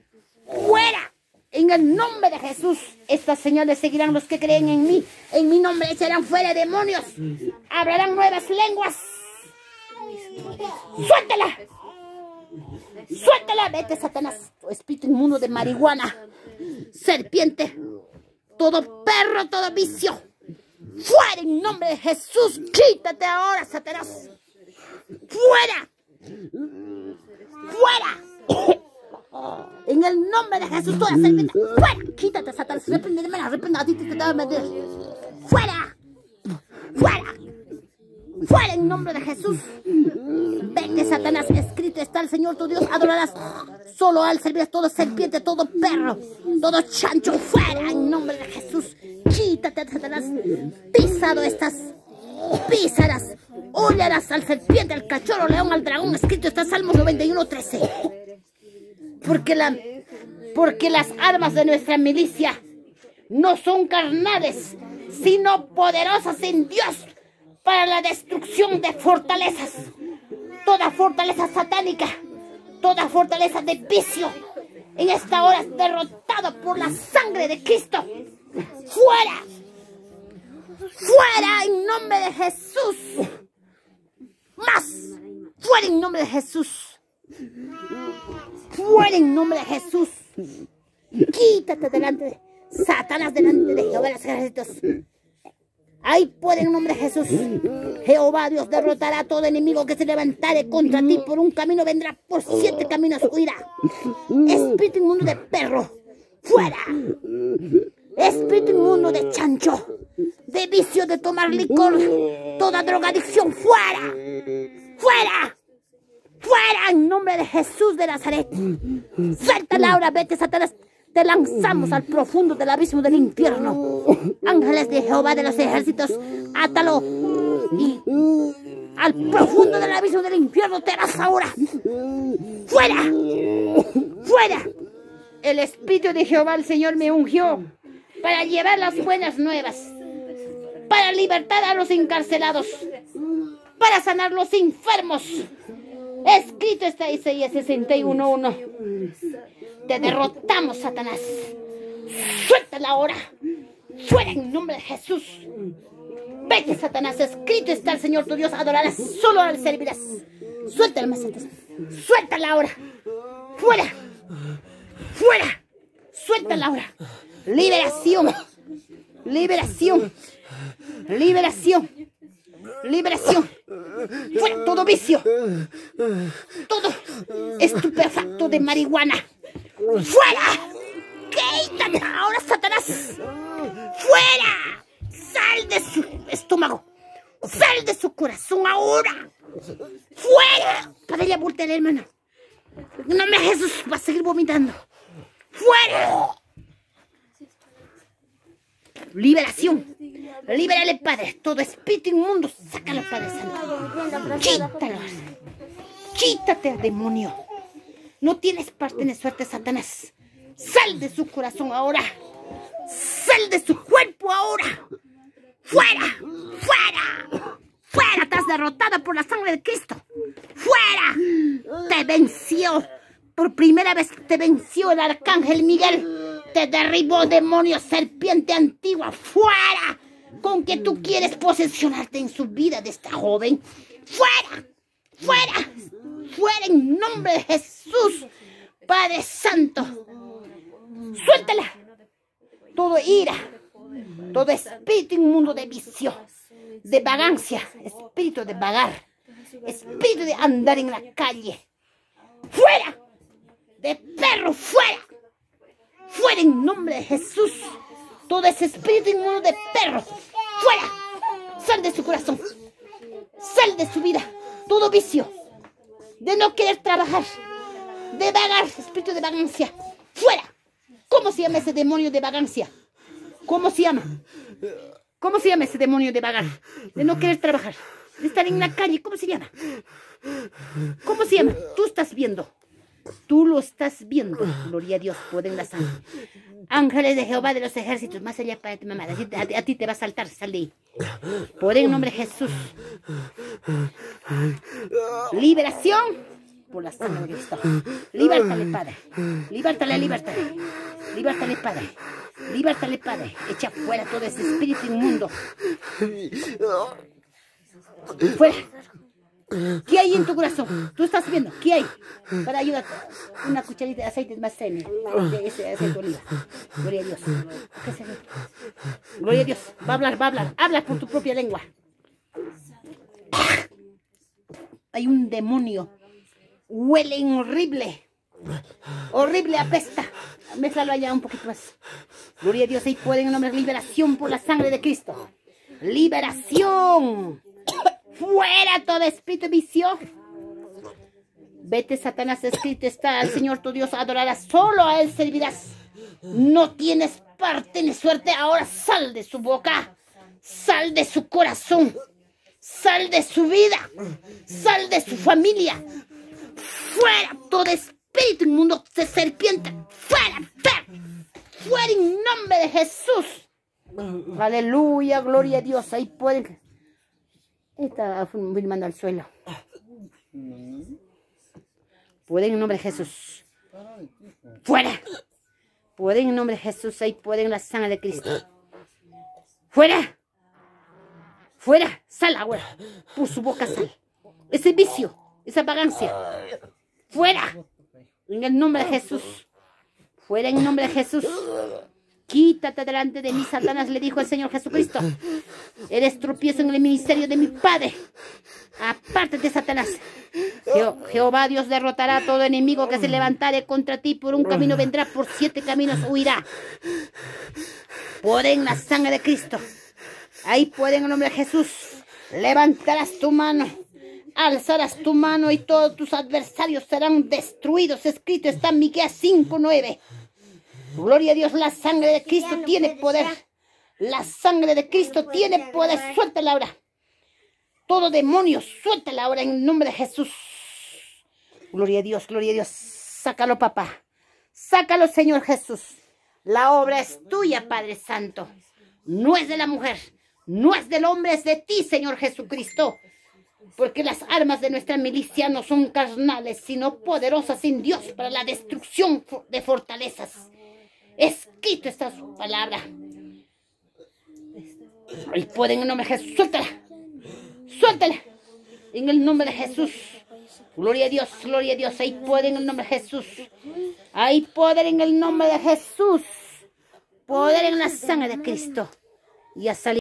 ¡Fuera! En el nombre de Jesús, estas señales seguirán los que creen en mí. En mi nombre echarán fuera demonios. Hablarán nuevas lenguas. ¡Suéltala! ¡Suéltala! Vete, Satanás, tu espíritu inmundo de marihuana, serpiente, todo perro, todo vicio. ¡Fuera en nombre de Jesús! ¡Quítate ahora, Satanás! ¡Fuera! ¡Fuera! En el nombre de Jesús, toda serpiente, ¡fuera! ¡Quítate, Satanás! ¡Repréndeme, a ti te da medir! ¡Fuera! ¡Fuera! ¡Fuera en nombre de Jesús! Vete, Satanás, escrito está el Señor tu Dios, adorarás solo al servir, todo serpiente, todo perro, todo chancho, fuera en nombre de Jesús. Quítate, Satanás, pisado estás, písaras, hollarás al serpiente, al cachorro, león, al dragón, escrito está Salmos 91:13. Porque las armas de nuestra milicia no son carnales, sino poderosas en Dios para la destrucción de fortalezas. Toda fortaleza satánica, toda fortaleza de vicio, en esta hora es derrotada por la sangre de Cristo. ¡Fuera! ¡Fuera en nombre de Jesús! ¡Más! ¡Fuera en nombre de Jesús! ¡Fuera en nombre de Jesús! Quítate delante de Satanás, delante de Jehová de los ejércitos. Ahí puede en nombre de Jesús. Jehová Dios derrotará a todo enemigo que se levantare contra ti. Por un camino vendrá, por 7 caminos huirá. Espíritu inmundo de perro, fuera. Espíritu inmundo de chancho, de vicio de tomar licor, toda drogadicción, fuera. Fuera. Fuera en nombre de Jesús de Nazaret. Suéltala ahora, vete, Satanás. Te lanzamos al profundo del abismo del infierno. Ángeles de Jehová de los ejércitos, átalo. Y al profundo del abismo del infierno te vas ahora. ¡Fuera! ¡Fuera! El Espíritu de Jehová, el Señor, me ungió para llevar las buenas nuevas, para libertar a los encarcelados, para sanar los enfermos. Escrito está Isaías 61:1. Te derrotamos, Satanás. Suéltala ahora. Fuera en nombre de Jesús. Vete, Satanás. Escrito está el Señor tu Dios. Adorarás, solo al servirás. Suéltala más, Satanás. Suéltala ahora. Fuera. Fuera. Suéltala ahora. Liberación. Liberación. Liberación. Liberación. Fuera todo vicio, todo estupefacto de marihuana. ¡Fuera! ¡Quítate ahora, Satanás! ¡Fuera! ¡Sal de su estómago! ¡Sal de su corazón ahora! ¡Fuera! Padre, voltea, hermano. En nombre de Jesús va a seguir vomitando. ¡Fuera! Liberación. Libérale, Padre. Todo espíritu inmundo, sácalo, Padre Santo. Quítalo. Quítate, demonio. No tienes parte ni suerte, Satanás. Sal de su corazón ahora. Sal de su cuerpo ahora. ¡Fuera! ¡Fuera! ¡Fuera! Estás derrotada por la sangre de Cristo. ¡Fuera! Te venció. Por primera vez te venció el arcángel Miguel. Te derribó, demonio, serpiente antigua. ¡Fuera! Con que tú quieres posesionarte en su vida de esta joven. ¡Fuera! ¡Fuera! ¡Fuera en nombre de Jesús! Padre Santo. Suéltala. Todo ira, todo espíritu inmundo de vicio, de vagancia, espíritu de vagar, espíritu de andar en la calle. ¡Fuera! De perro, fuera. Fuera en nombre de Jesús. Todo ese espíritu inmundo de perro, fuera. Sal de su corazón. Sal de su vida. Todo vicio de no querer trabajar, de vagar, espíritu de vagancia. ¡Fuera! ¿Cómo se llama ese demonio de vagancia? ¿Cómo se llama? ¿Cómo se llama ese demonio de vagar? De no querer trabajar, de estar en la calle. ¿Cómo se llama? ¿Cómo se llama? Tú estás viendo. Tú lo estás viendo. Gloria a Dios, pueden la sangre. Ángeles de Jehová de los ejércitos, más allá para tu mamá. A ti te va a saltar, sal de ahí. Por el nombre de Jesús. Liberación. por la sangre de Cristo. Libértale, Padre. Libértale, libértale. Libértale, Padre. Libértale, Padre. Echa fuera todo ese espíritu inmundo. Fuera. ¿Qué hay en tu corazón? Tú estás viendo. ¿Qué hay? Para ayudarte. Una cucharita de aceite más semi. De ese aceite de oliva. Gloria a Dios. Gloria a Dios. Va a hablar, va a hablar. Habla por tu propia lengua. Hay un demonio. Huele horrible. Horrible, apesta. Mézclalo allá un poquito más. Gloria a Dios. Ahí pueden en nombre de liberación por la sangre de Cristo. Liberación. Fuera todo espíritu de vicio. Vete, Satanás, escrito está: al Señor tu Dios adorarás, solo a Él servirás. No tienes parte ni suerte. Ahora sal de su boca, sal de su corazón, sal de su vida, sal de su familia. Fuera todo espíritu inmundo de serpiente. Fuera, fuera, fuera en nombre de Jesús. Aleluya, gloria a Dios. Ahí pueden. Está filmando al suelo. Pueden en nombre de Jesús. Fuera. Pueden en nombre de Jesús. Ahí pueden la sangre de Cristo. Fuera. Fuera. Sal ahora. Por su boca sal. Ese vicio. Esa vagancia. Fuera. En el nombre de Jesús. Fuera en nombre de Jesús. Quítate delante de mí, Satanás, le dijo el Señor Jesucristo. Eres tropiezo en el ministerio de mi Padre. Apártate, Satanás. Jehová Dios derrotará a todo enemigo que se levantare contra ti. Por un camino vendrá, por 7 caminos huirá. Poder en la sangre de Cristo. Ahí puede en el nombre de Jesús. Levantarás tu mano. Alzarás tu mano y todos tus adversarios serán destruidos. Escrito está en Miqueas 5:9. Gloria a Dios, la sangre de Cristo tiene poder. La sangre de Cristo tiene poder. Suéltala ahora. Todo demonio, suéltala ahora en el nombre de Jesús. Gloria a Dios, gloria a Dios. Sácalo, papá. Sácalo, Señor Jesús. La obra es tuya, Padre Santo. No es de la mujer, no es del hombre, es de ti, Señor Jesucristo. Porque las armas de nuestra milicia no son carnales, sino poderosas en Dios para la destrucción de fortalezas. Escrito está su palabra. Ahí pueden en el nombre de Jesús. Suéltala. Suéltala. En el nombre de Jesús. Gloria a Dios, gloria a Dios. Ahí pueden en el nombre de Jesús. Hay poder en el nombre de Jesús. Poder en la sangre de Cristo. Y a salir.